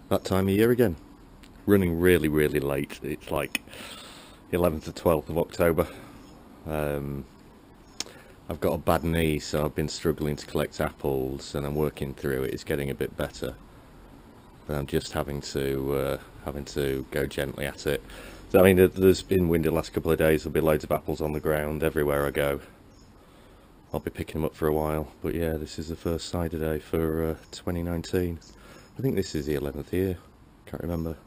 That time of year again. Running really late. It's like 11th or 12th of October. I've got a bad knee, so I've been struggling to collect apples, and I'm working through it. It's getting a bit better, but I'm just having to go gently at it. So, I mean, there's been windy the last couple of days. There'll be loads of apples on the ground everywhere I go. I'll be picking them up for a while, but yeah, this is the first cider day for 2019. I think this is the 11th year. Can't remember.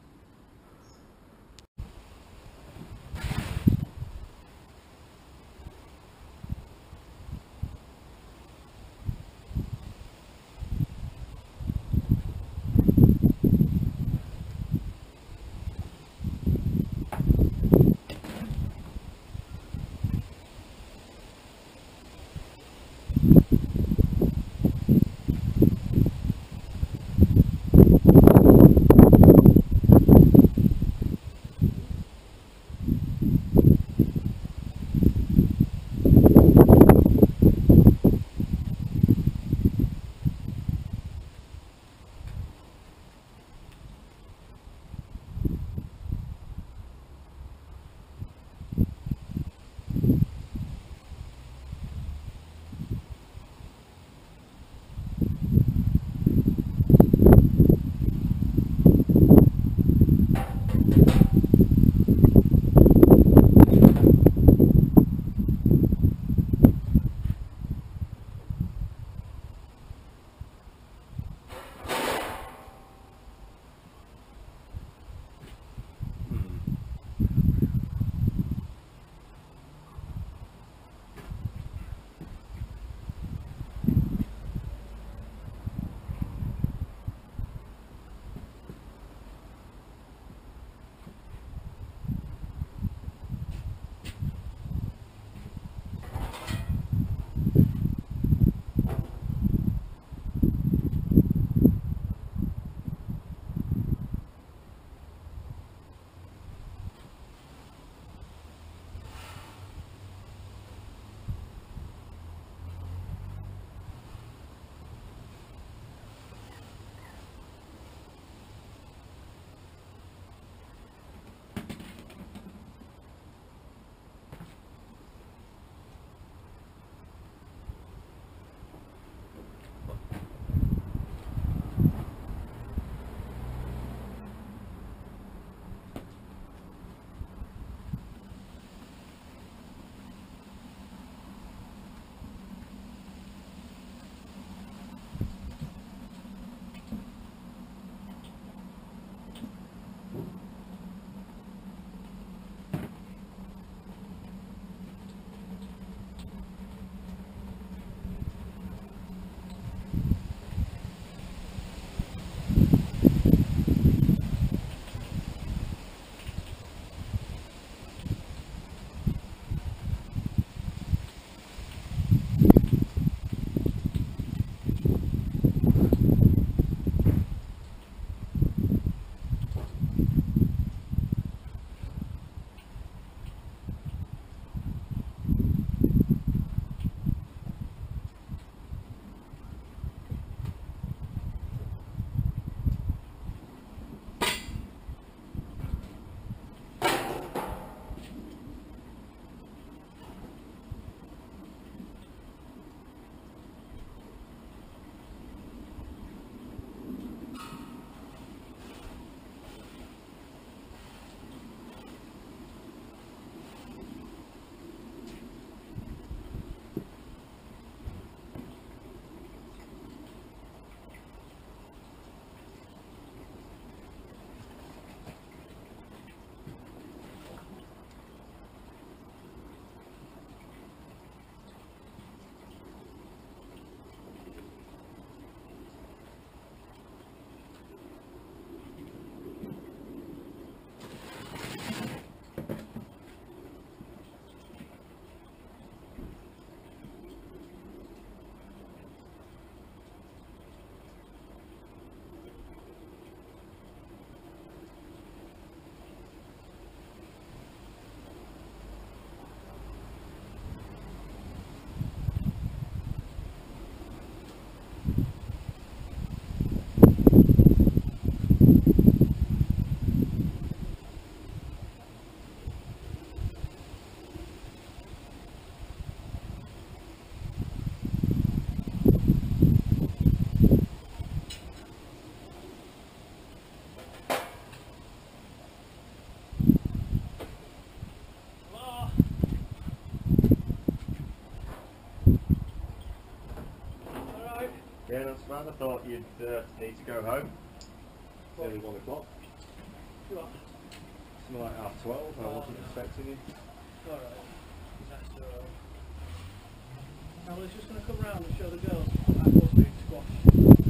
man. I thought you'd need to go home. It's nearly 1 o'clock. What? Something like 12:30. I wasn't expecting you. Alright. That's alright. I was just going to come round and show the girls apples being squashed.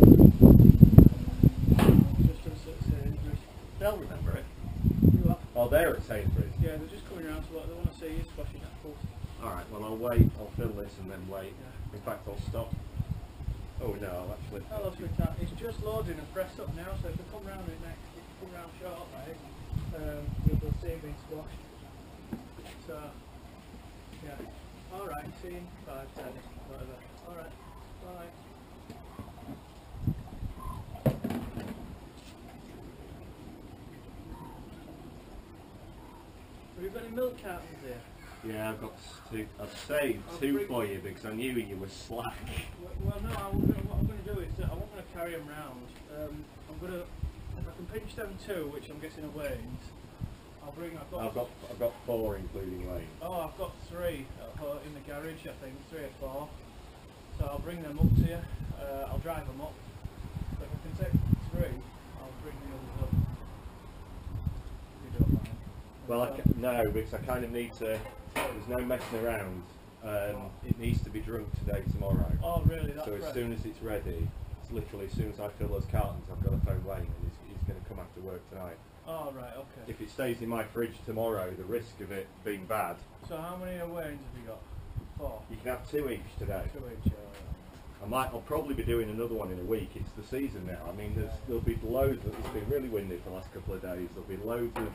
Just to sit Sainsbury's. They'll remember it. You what? Oh, they're at Sainsbury's. Yeah, they're just coming round to look. They want to see you squashing apples. Alright, well I'll wait. I'll fill this and then wait. Yeah. In fact, I'll stop. Oh no, I'll actually. Hello, sweetheart. It's just loading and pressed up now, so if we come round it next, if you come round shortly, you'll see it being squashed. So, yeah. Alright, see you in 5, 10, whatever. Alright, bye. Have you got any milk cartons here? Yeah, I've got two. I've saved two for you because I knew you were slack. Well, no. What I'm going to do is I won't going to carry them round. I'm going to, if I can pinch them 2, which I'm guessing are Wayne's, I'll bring. I've got 4 including Wayne. Oh, I've got 3 in the garage. I think 3 or 4. So I'll bring them up to you. I'll drive them up. So if I can take 3, I'll bring the others up. If you don't mind. Well, no, because I kind of need to. There's no messing around. It needs to be drunk today, tomorrow. Oh, really? That's so as right. soon as it's ready, it's literally as soon as I fill those cartons, I've got to phone Wayne, and he's going to come after work tonight. Oh, right. Okay. If it stays in my fridge tomorrow, the risk of it being bad. So how many Wayne's have you got? 4. You can have 2 each today. 2 each. I'll probably be doing another one in a week. It's the season now. I mean, there'll be loads. It's been really windy for the last couple of days. There'll be loads of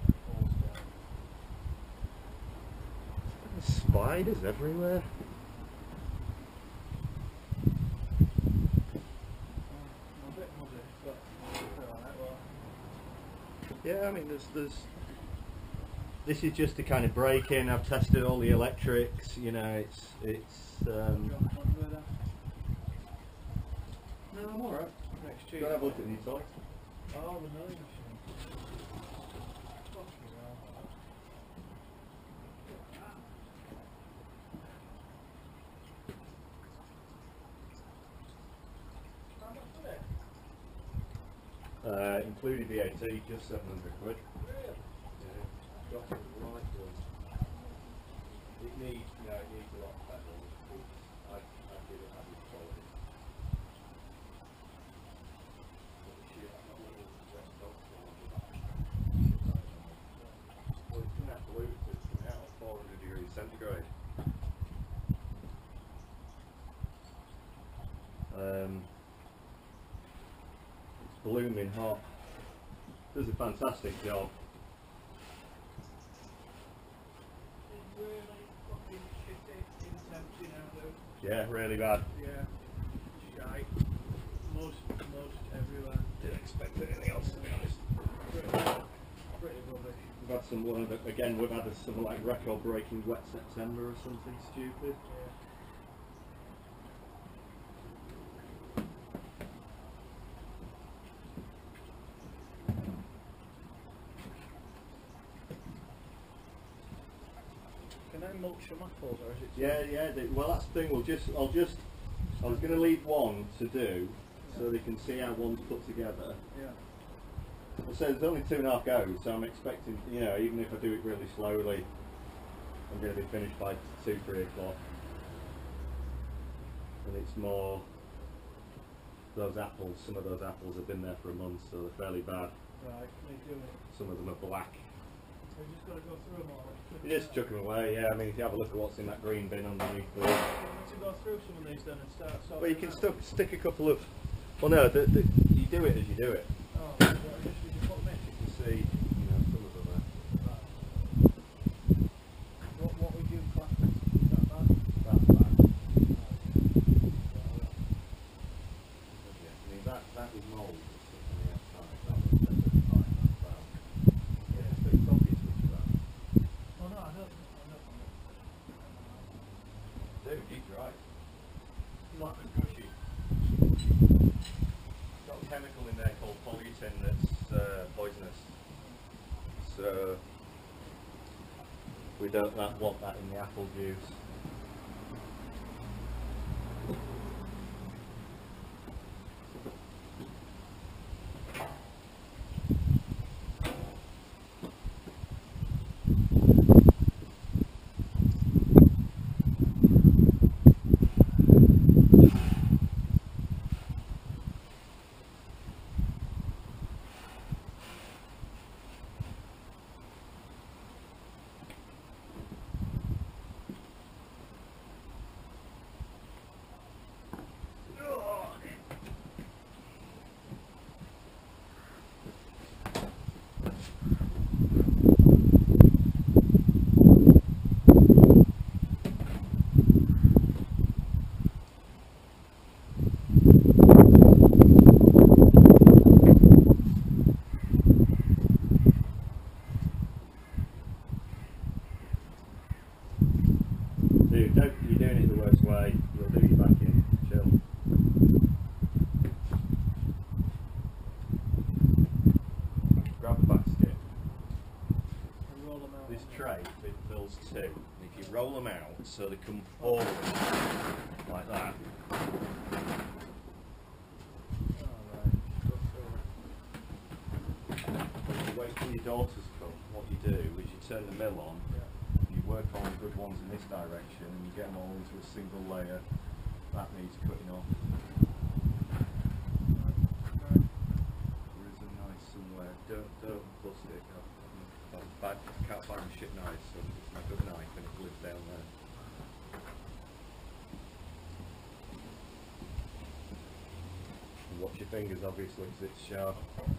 spiders everywhere. A bit muddy, but alright. Well, Yeah, I mean, there's. This is just to kind of break in. I've tested all the electrics. You know, it's. No, I'm alright. next Go Tuesday. and have a look at these sites. Oh, the milling machine. Fucking hell. How much for it? Including VAT, just 700 quid. Really? Yeah, got the right one. It needs a lot of petrol. I give it average quality. Well, it's going to have to lose it. It's coming out at 400 degrees centigrade. It's blooming hot. Does a fantastic job. It's really fucking shitty intense, you know, dude. Yeah, really bad. Yeah. Shite. Most everywhere. Didn't expect anything else, to be honest. Pretty rubbish. We've had we've had some like record-breaking wet September or something stupid. Yeah. Can I mulch some apples, or is it? Yeah. Well, that's the thing. I was going to leave one to do, so they can see how one's put together. Yeah. So there's only 2.5 goes, so I'm expecting, even if I do it really slowly, I'm going to be finished by 2-3 o'clock. And it's more those apples. Some of those apples have been there for a month, so they're fairly bad. Right. They do it. Some of them are black. We just got to go through them all. You just chuck them away. Yeah, I mean, if you have a look at what's in that green bin underneath there. We need to go through some of these then and start sorting. Well, you can them out. stick a couple of. Well, no, you do it as you do it. Oh, right, just we just put them in. You can see, some of them are. Right. What would you class as? Is that bad? That's bad. Yeah, I mean, that was mould that's sitting on the outside. That was fine. That's bad. Yeah, so it's obvious which is bad. Oh no, I don't. Dude, keep your eyes. What? Gushy. Got a chemical in there called polyethylene that's poisonous. So we don't want that in the apple juice. mills too. And if you roll them out so they come forward like that. When you wait for your daughters to come, what you do is you turn the mill on, you work on the good ones in this direction, and you get them all into a single layer. That needs cutting off. There is a knife somewhere. Don't bust it. I can't find a shit knife, so it's my good knife and it lives down there. And watch your fingers, obviously, because it's sharp.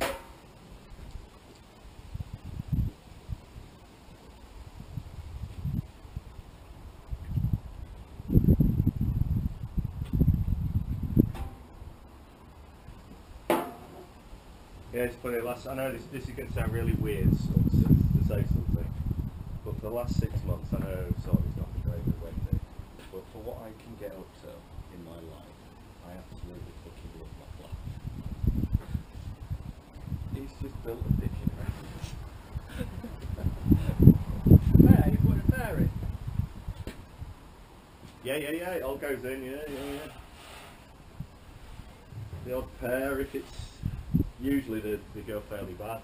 Yeah, it's funny. I know this is going to sound really weird to say something, but for the last 6 months, I know sort of it's not a very good way to, but for what I can get up to in my life, I absolutely fucking love my flat. He's just built a ditch in There, you put a pair in. Yeah, it all goes in, yeah. The odd pair, if it's, usually they go fairly bad.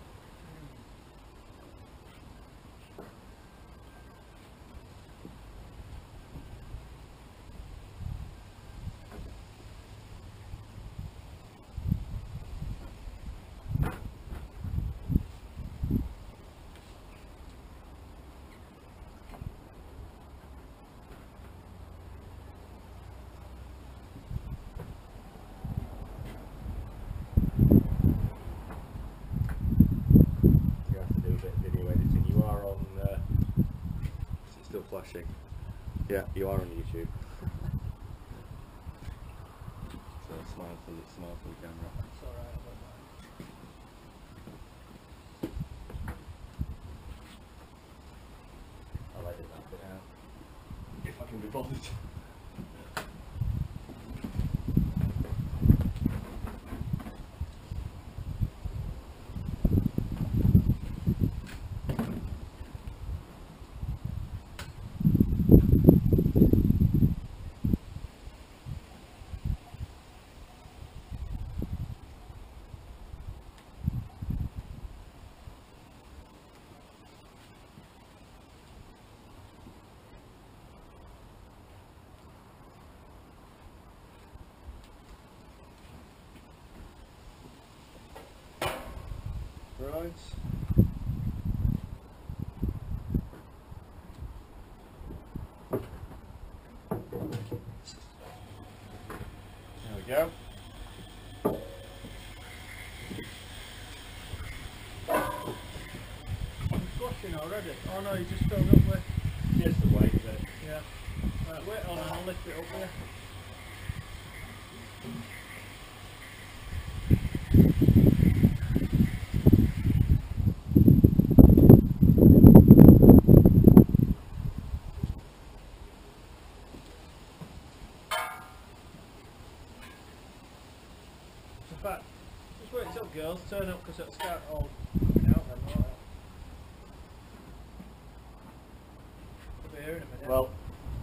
Flashing. Yeah, you are on YouTube. So smile for the camera. It's alright, I don't mind. I'll edit that bit out. If I can be bothered. Right. There we go. I'm squashing already. Oh no, you just filled up with. Just the weight of it. Yeah. Right, wait on and I'll lift it up here. In fact, just wait till girls turn up because it'll start all coming out then, won't it? We'll be here in a minute. Well,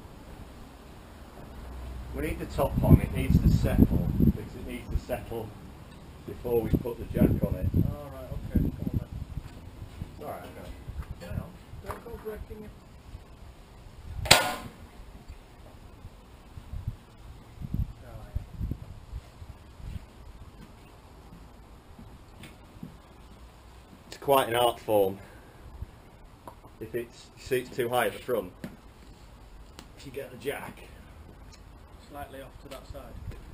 we need the top on. It needs to settle because it needs to settle before we put the jack on it. Alright, okay, come on then. It's alright, okay. Hang on, don't go breaking it. It's quite an art form. If it's, you see it's too high at the front, if you get the jack, Slightly off to that side.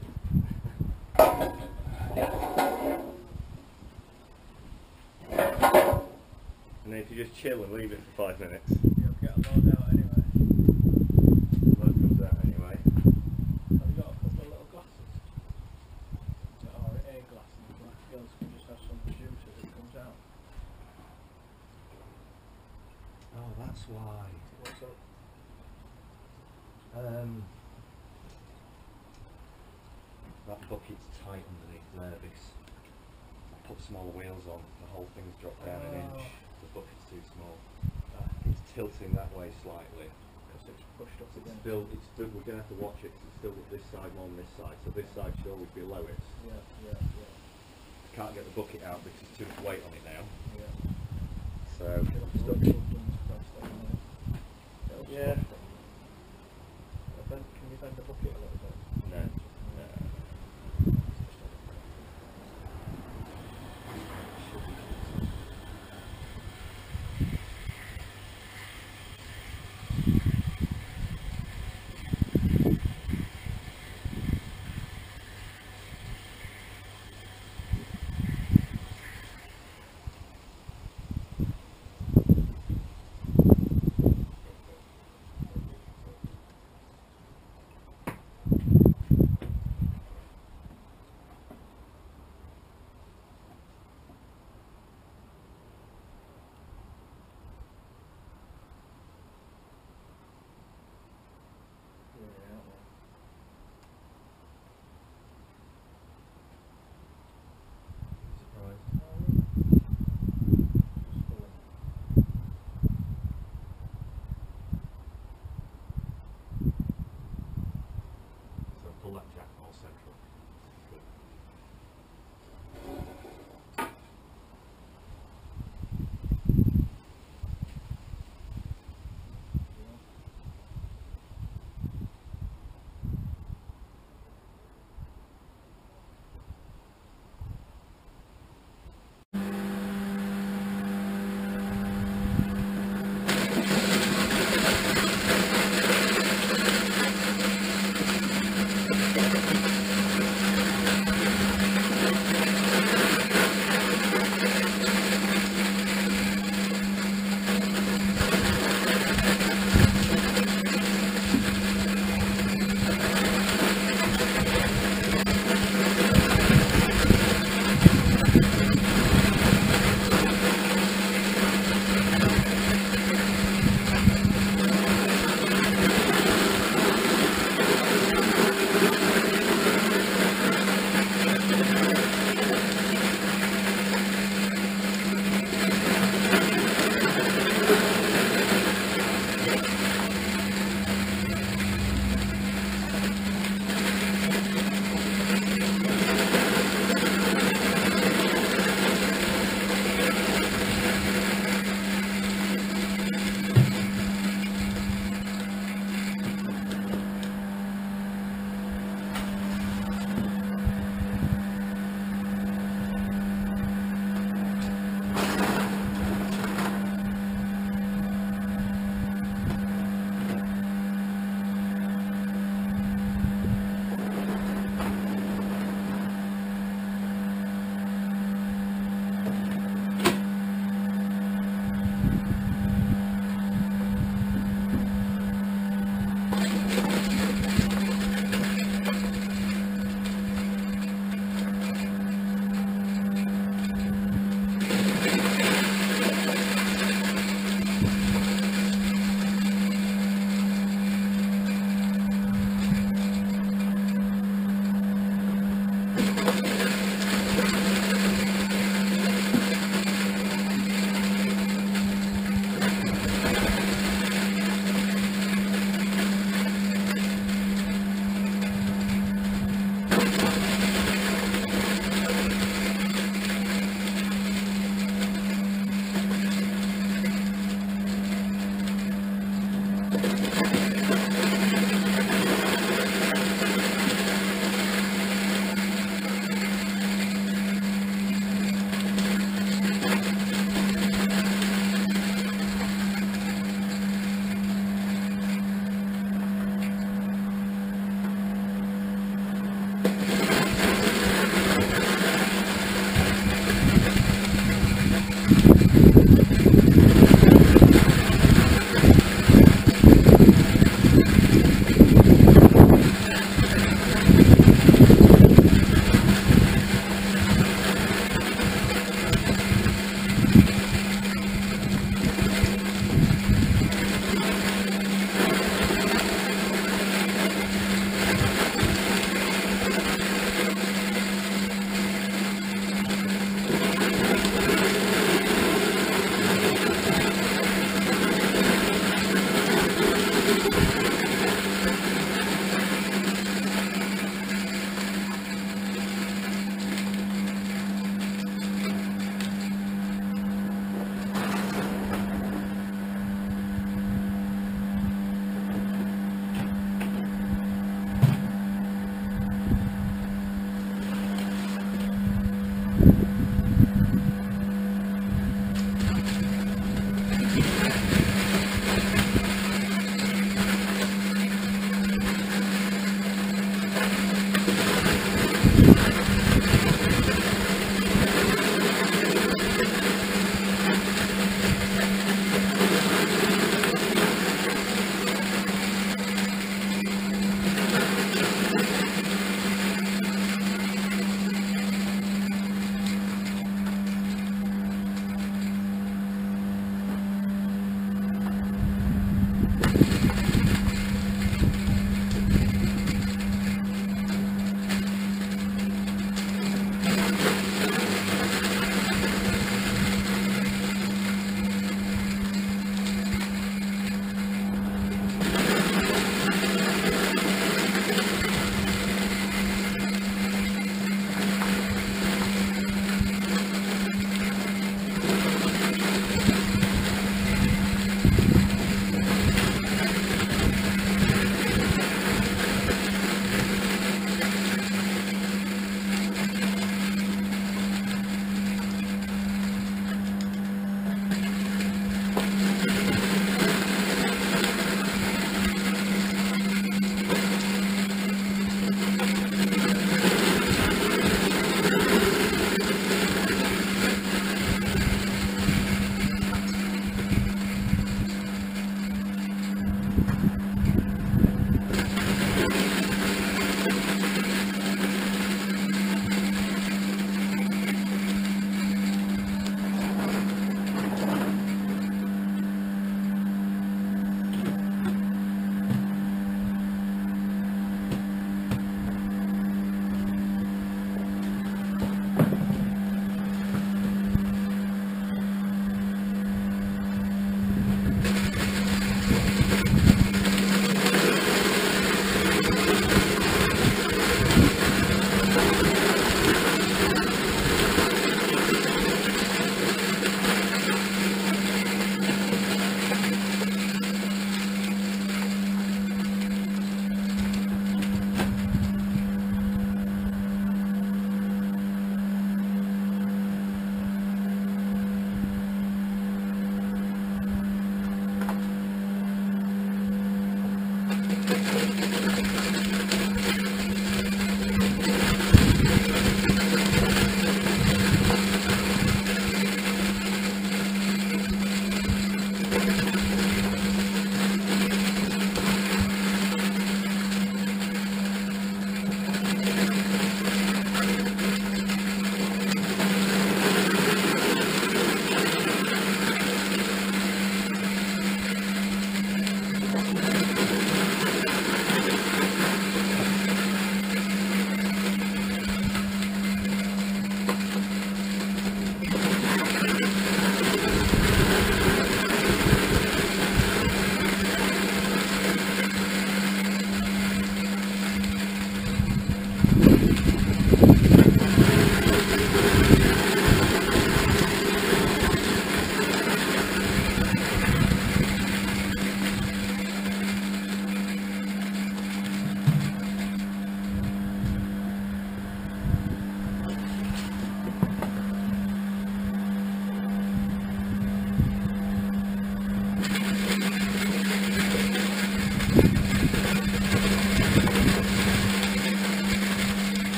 and then if you just chill and leave it for 5 minutes, You'll get a load out anyway. that comes out anyway. Have you got a couple of little glasses? Or a glass and the black girls can just have some juice as it comes out. Oh, that's why. What's up? That bucket's tight underneath there because I put smaller wheels on, the whole thing's dropped down an inch. The bucket's too small. It's tilting that way slightly. Because it's pushed up again. It's still, we're going to have to watch it because it's still this side more than this side, so this side should always be lowest. Yeah. Can't get the bucket out because there's too much weight on it now. Yeah. So, yeah. Can you bend the bucket a little bit? No.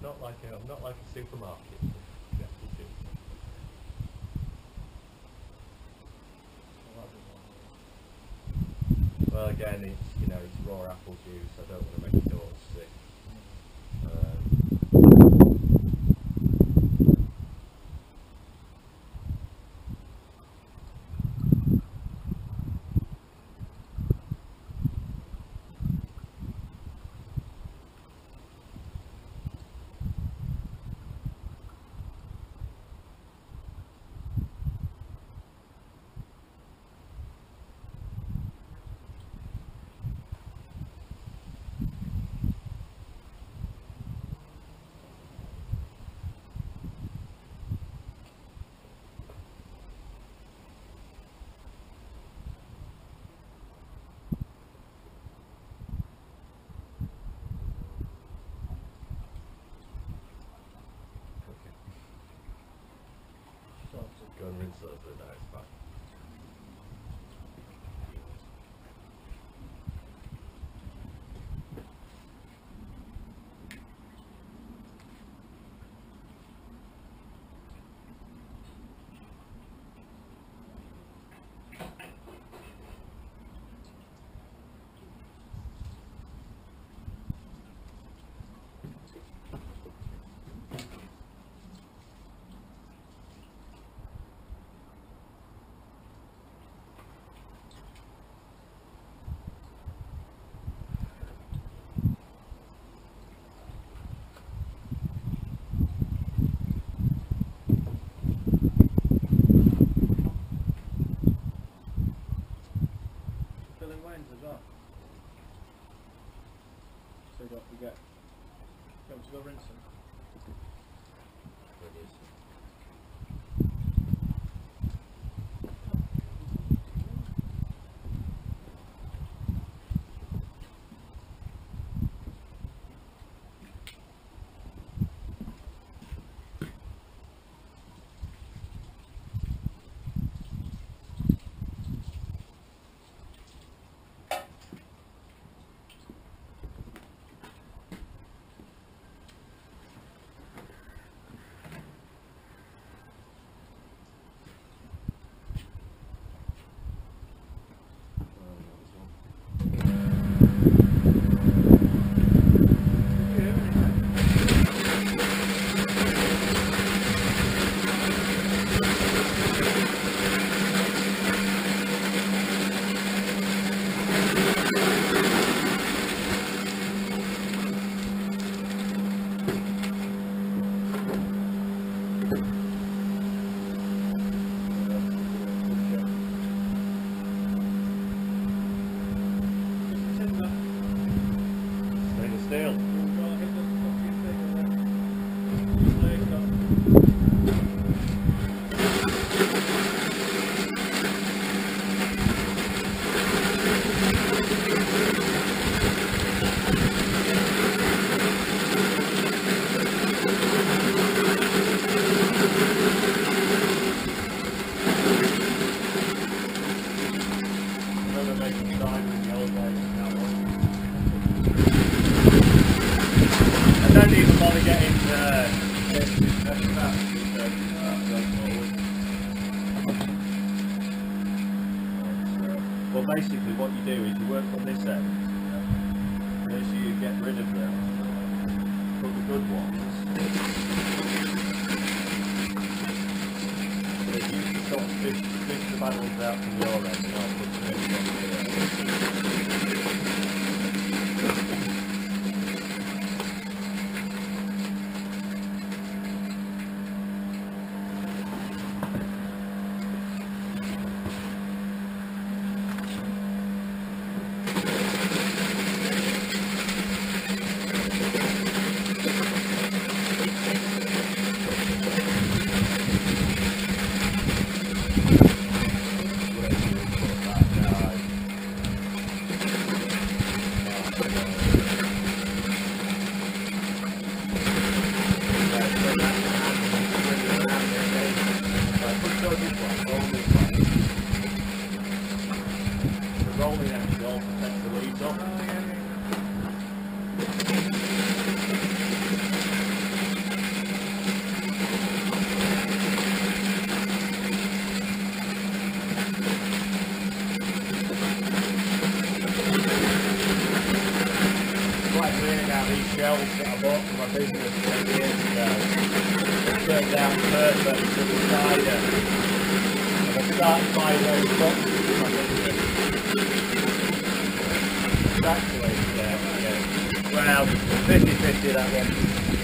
not like I'm not like a supermarket. Well, again, it's raw apple juice. I don't want to make the daughters sick. Go and rinse those with that, it's fine. As well. So you get to go rinse them. I don't even bother getting well, basically what you do is you work on this end, and as you get rid of them, put the good ones. So if you sort of fish the bad ones out from your end, and I'll put the good ones here. these shelves that I bought for my business 10 years ago. They turned out perfect for the cider. And I started buying those boxes for my business. It's actually, yeah. Well, 50-50 that one.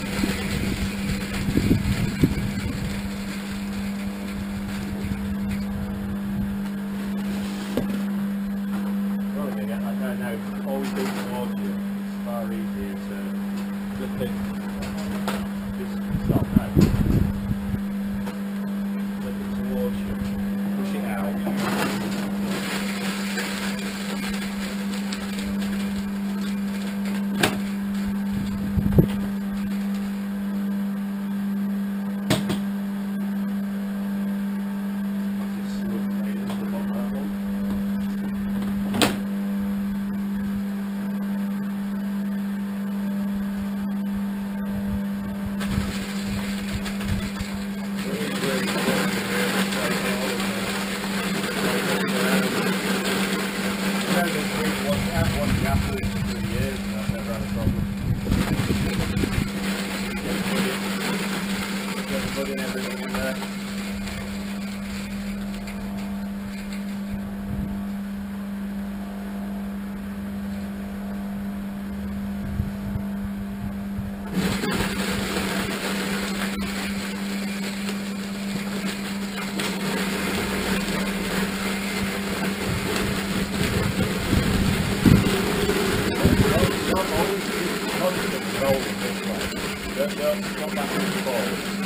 Always do towards you. It's far easier to flip it. Just stop now. Flip it towards you. Push it out. Just slip right into the bottom of that one. Not back and forward.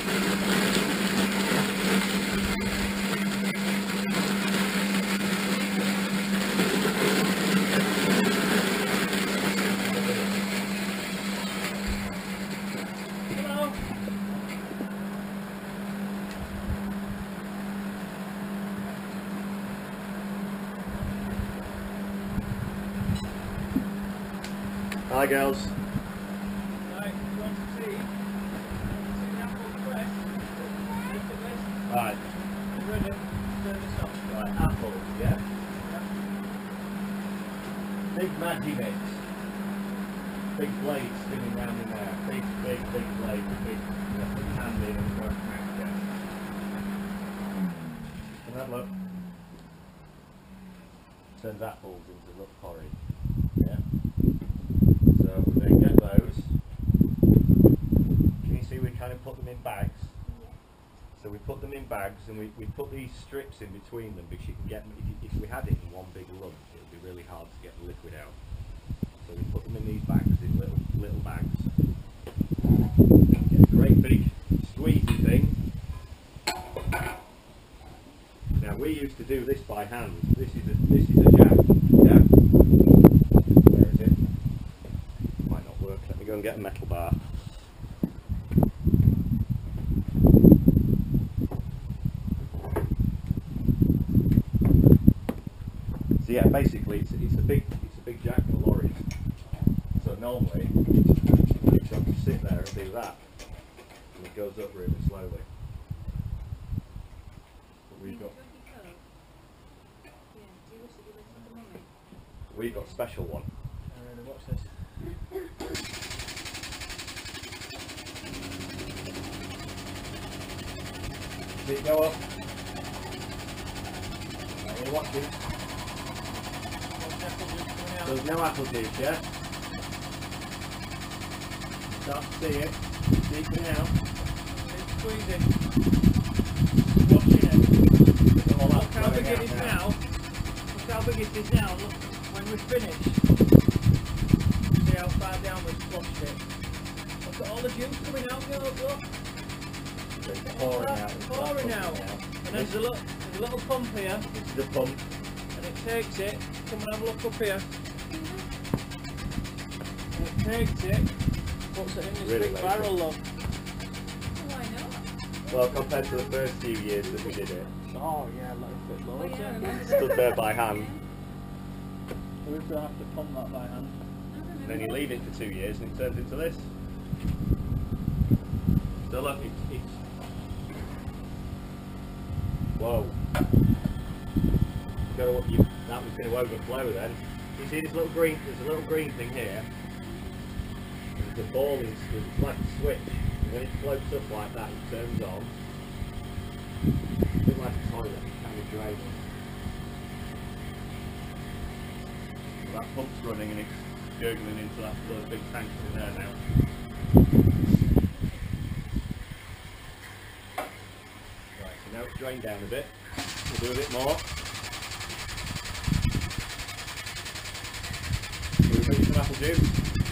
Hi girls. Right, you want to see? The apple fresh? Look at this. Right. You ready? Turn this off. Right, apples, yeah. Big Maggi mix. Big blades spinning round in there. Big blades, big hand in and work back again. Can that look? Turns apples into rough porridge. Yeah. So we then get those. Can you see we kind of put them in bags? So we put them in bags and we put these strips in between them because you can get them, if we had it in one big lump it would be really hard to get the liquid out. So we put them in these bags, these little bags. Get a great big squeezy thing. Now we used to do this by hand. This is a jack. Yeah. Where is it? Might not work. Let me go and get a metal bar. So yeah, basically it's a big jack for lorries. So normally it's got to sit there and do that, and it goes up really slowly. But we've got a special one. Alright, watch this. Did it go up? Now you watch it. There's no apple juice, yeah? Start to see it. Deepen out. It's squeezing. Watching it. Look how big it is now. Look how big it is now. Look, when we finish. See how far down we've squashed it. Look at all the juice coming out, girls, look. It's pouring out. It's pouring out. And there's a little pump here. This is the pump. And it takes it. Come and have a look up here. And it takes it. Puts it in this Really big lazy. barrel, look. Why not? Well, compared to the first few years that we did it, Oh yeah, like a bit Oh, loads. yeah, I remember stood that. there by hand, We're going to have to pump that by hand. and then you leave it for 2 years and it turns into this. So look, it's whoa. That was going to overflow then. You see this little green, there's a little green thing here. There's the ball is like a switch. When it floats up like that, it turns on. A bit like a toilet, kind of draining. That pump's running and it's gurgling into those big tanks in there now. Right, so now it's drained down a bit. We'll do a bit more. We'll make some apple juice.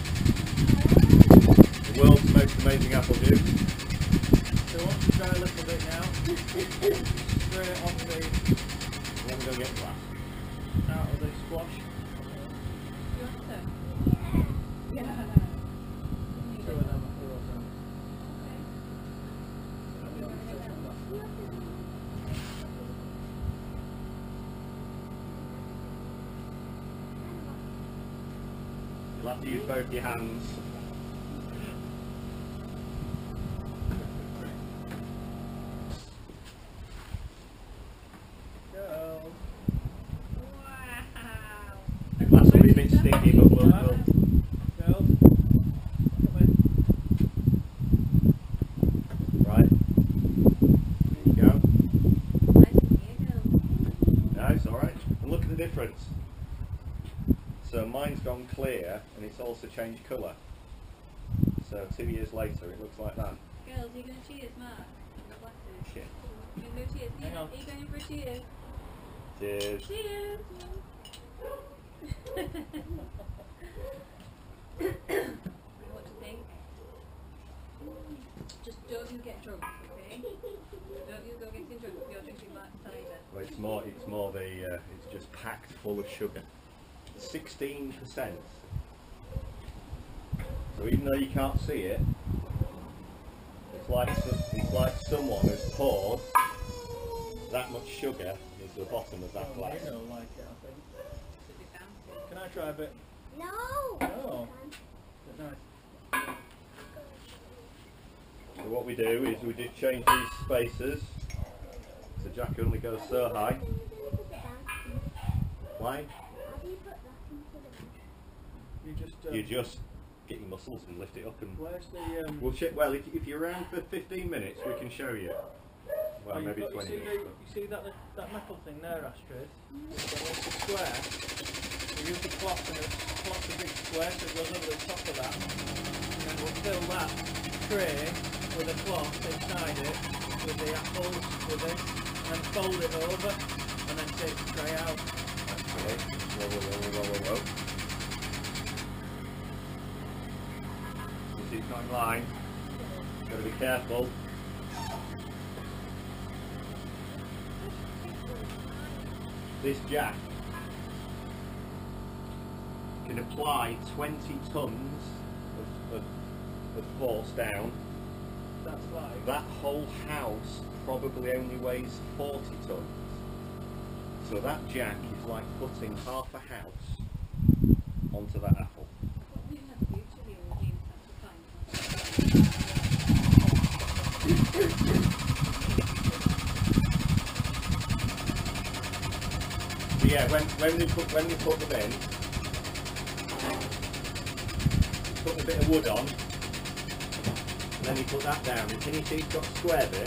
The world's most amazing apple juice. So once you try a little bit now, spray it on the Then we're going to get glass. out of the squash. You want some? Yeah. Throw it down the floor. You'll have to use both your hands. Go. Wow. The glass will be a bit sticky, but we'll Go. Come in. right. There you go. I think you go. No, it's alright. And look at the difference. So mine's gone clear and it's also changed colour. So 2 years later it looks like that. Girls, are you going to cheers, Mark? On the glasses. Shit. You going to do cheers? Hang on. Are you going for a cheers? Cheers. Cheers! What do you think? Just don't you get drunk, okay? Don't you go getting drunk if you're drinking like cider. Well, it's more the it's just packed full of sugar. 16%. So even though you can't see it, it's like someone has poured that much sugar into the bottom of that glass. You don't like it, I think. Should be fancy. Can I try a bit? No! Oh. Nice. So what we do is we did change these spacers. So Jack only goes so high. Why? You just get your muscles and lift it up and Where's the we'll check. Well, if you're around for 15 minutes, we can show you. Well, you've maybe got- 20 you see, minutes. you see that metal thing there, Astrid? So it's a square. We use the cloth and it's a big square, so it goes over the top of that. And then we'll fill that tray with a cloth inside it, with the apples with it, and then fold it over, and then take the tray out. Okay. Whoa. You see it's not in line. Got to be careful. This jack can apply 20 tons of force down. That's like... That whole house probably only weighs 40 tons. So that jack is like putting half a house onto that apple. What we have future the old games So yeah, when we put them in, put a bit of wood on, and then you put that down. And can you see it's got a square bit?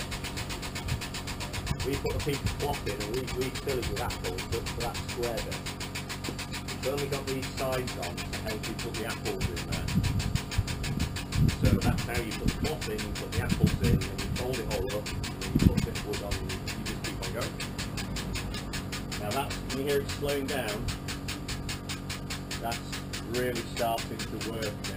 We put a piece of cloth in and we fill it with apples for that square bit. It's only got these sides on to help you put the apples in there. So that's how you put the cloth in, you put the apples in, and you fold it all up, and then you put a bit of wood on, and you just keep on going. Now that's, when you hear it slowing down, that's really starting to work now.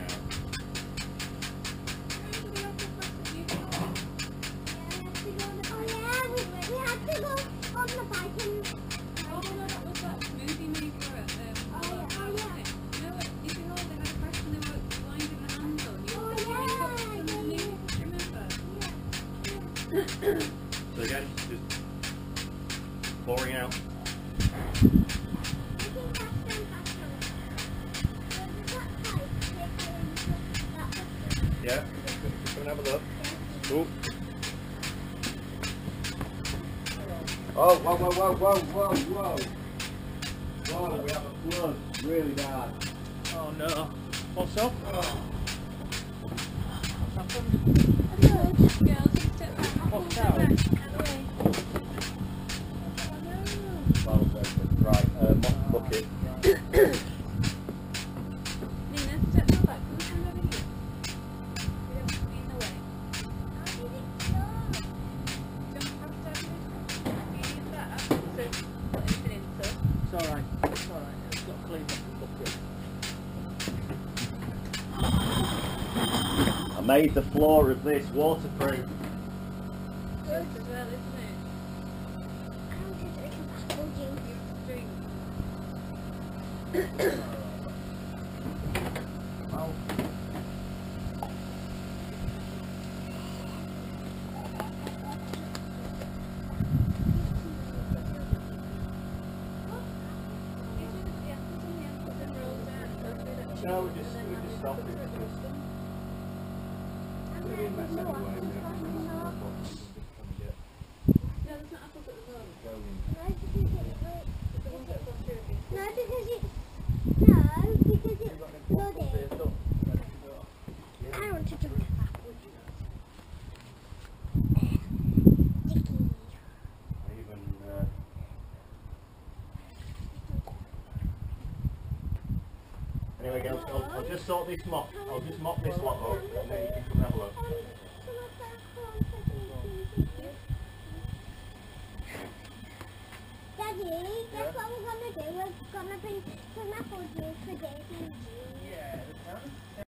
So again, just pouring out. Yeah, just come and have a look. Ooh. Oh, whoa. Whoa, we have a flood, really bad. Oh no. What's up? Oh. Girls, step back. What's Step out? back. Out of the way. Valve's open. Right, bucket. Nina, step back. Come stand over here. We don't want to be in the way. Jump past that. You need that. So, put anything in, so. It's alright. It's alright. It's got to clean up the bucket. I made the floor of this waterproof. Good as well, isn't it? You string. Well, no, we just stop it. It's gonna be a mess anyway. We have to clean up the box and just come and get No, there's not apples at the moment. going. It's the ones that have gone through again. You've got any apples here, look, ready to go. Yeah. Even, anyway, girls, I'll just sort this mop. I'll just mop this lot up, and then you can come and have a look. Daddy, guess what we're gonna do? We're gonna bring some apple juice for Daisy. Yeah,